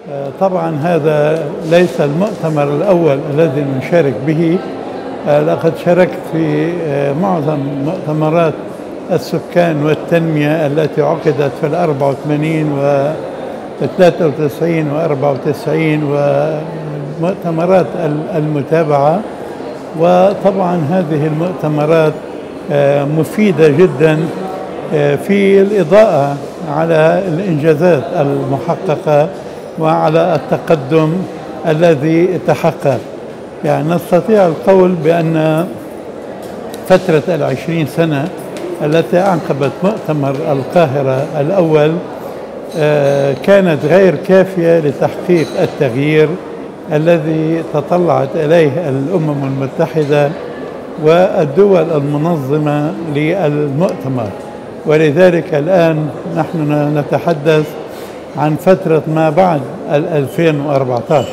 طبعا هذا ليس المؤتمر الأول الذي نشارك به. لقد شاركت في معظم مؤتمرات السكان والتنمية التي عقدت في 84 و 93 و 94 ومؤتمرات المتابعة. وطبعا هذه المؤتمرات مفيدة جدا في الإضاءة على الإنجازات المحققة وعلى التقدم الذي تحقق. يعني نستطيع القول بأن فترة 20 سنة التي أعقبت مؤتمر القاهرة الأول كانت غير كافية لتحقيق التغيير الذي تطلعت إليه الأمم المتحدة والدول المنظمة للمؤتمر. ولذلك الآن نحن نتحدث عن فترة ما بعد 2014،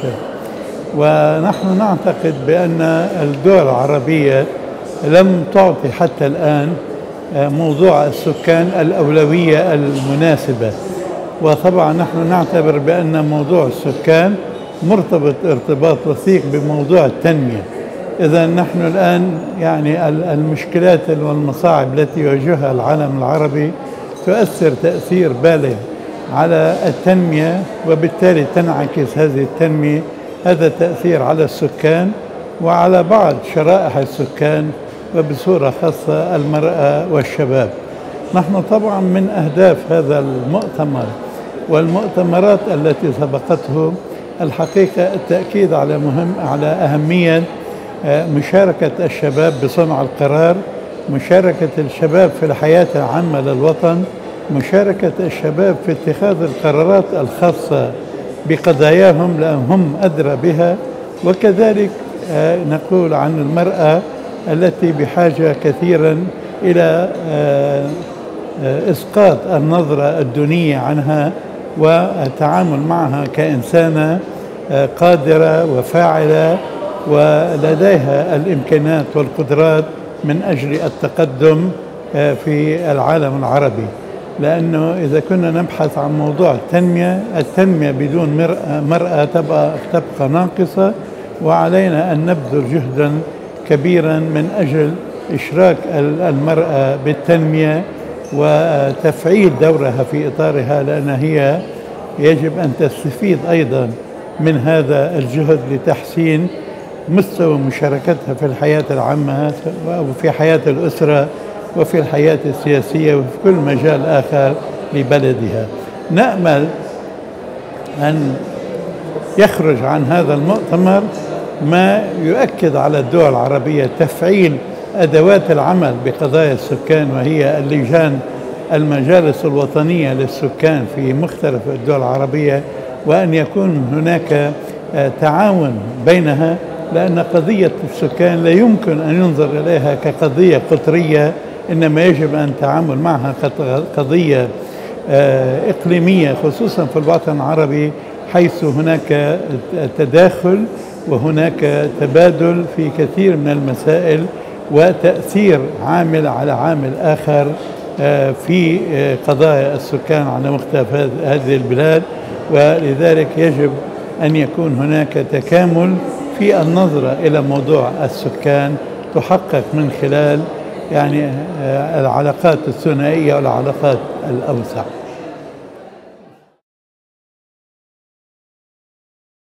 ونحن نعتقد بأن الدول العربية لم تعطي حتى الآن موضوع السكان الأولوية المناسبة. وطبعا نحن نعتبر بأن موضوع السكان مرتبط ارتباط وثيق بموضوع التنمية. إذا نحن الآن يعني المشكلات والمصاعب التي يواجهها العالم العربي تؤثر تأثير بالغ على التنمية، وبالتالي تنعكس هذه التنمية هذا التأثير على السكان وعلى بعض شرائح السكان وبصورة خاصة المرأة والشباب. نحن طبعا من أهداف هذا المؤتمر والمؤتمرات التي سبقته الحقيقة التأكيد على أهمية مشاركة الشباب بصنع القرار، مشاركة الشباب في الحياة العامة للوطن، مشاركة الشباب في اتخاذ القرارات الخاصة بقضاياهم لأنهم أدرى بها. وكذلك نقول عن المرأة التي بحاجة كثيرا إلى إسقاط النظرة الدونية عنها والتعامل معها كإنسانة قادرة وفاعلة ولديها الإمكانات والقدرات من أجل التقدم في العالم العربي. لأنه إذا كنا نبحث عن موضوع التنمية بدون مرأة تبقى ناقصة، وعلينا أن نبذل جهدا كبيرا من أجل إشراك المرأة بالتنمية وتفعيل دورها في إطارها، لأن هي يجب أن تستفيد أيضا من هذا الجهد لتحسين مستوى مشاركتها في الحياة العامة وفي حياة الأسرة وفي الحياة السياسية وفي كل مجال آخر لبلدها. نأمل أن يخرج عن هذا المؤتمر ما يؤكد على الدول العربية تفعيل أدوات العمل بقضايا السكان، وهي اللجان المجالس الوطنية للسكان في مختلف الدول العربية، وأن يكون هناك تعاون بينها، لأن قضية السكان لا يمكن أن ينظر إليها كقضية قطرية، إنما يجب أن التعامل معها كقضية إقليمية، خصوصا في الوطن العربي حيث هناك تداخل وهناك تبادل في كثير من المسائل وتأثير عامل على عامل آخر في قضايا السكان على مختلف هذه البلاد. ولذلك يجب أن يكون هناك تكامل في النظرة إلى موضوع السكان تحقق من خلال يعني العلاقات الثنائية والعلاقات الأوسع.